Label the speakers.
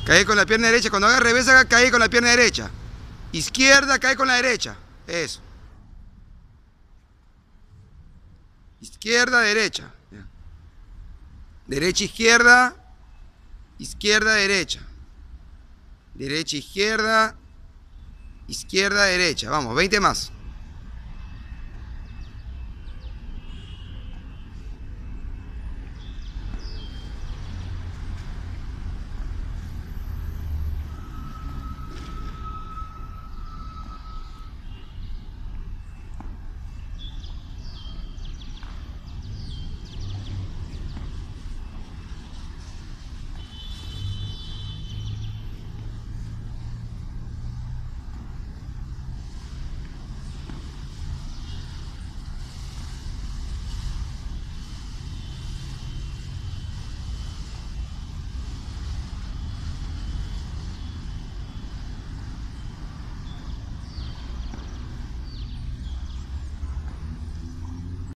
Speaker 1: Cae con la pierna derecha. Cuando haga reversa, cae con la pierna derecha. Izquierda, cae con la derecha. Eso. Izquierda, derecha. Derecha, izquierda. Izquierda, derecha. Derecha, izquierda. Izquierda, derecha. Vamos, 20 más.